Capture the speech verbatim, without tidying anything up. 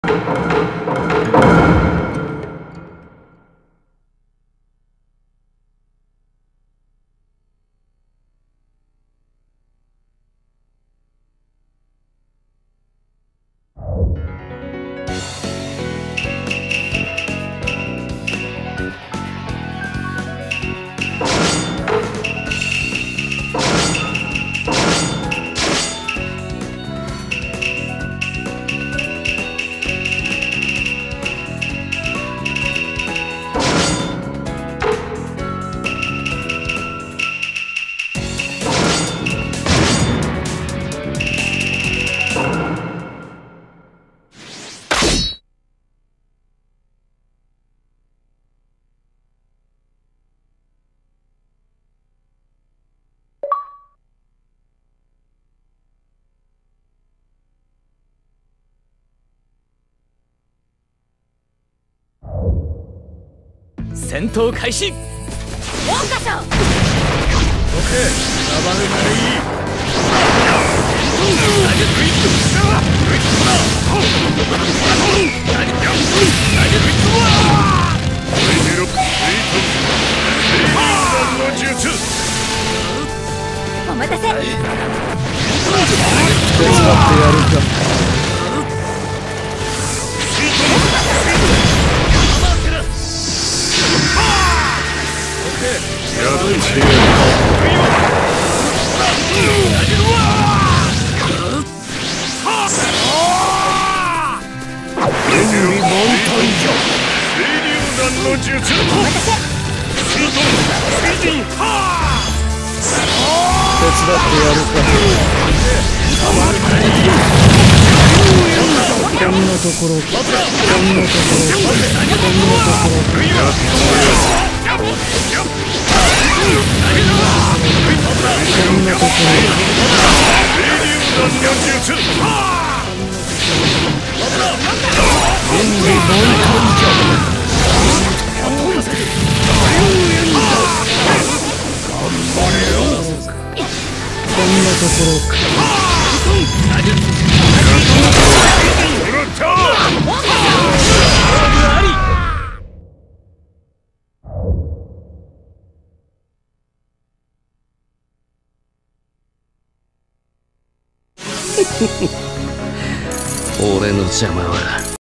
戦闘開始。 文科省。 どけ、ラバルがいい。投げクイック。クイックだ。投げ投げクイックは。にじゅうろく、スイート。スイートの術。 お待たせ。 手伝ってやるか。やってやる。準備満タンじゃ。清流弾の術。 お待たせ。 水遁水神はあ。手伝ってやるか。こんなところ、こんなところ、こんなところ。やっやっこんなところ、清流弾の術。準備万端じゃ。頑張れよ。こんなところか。俺の邪魔は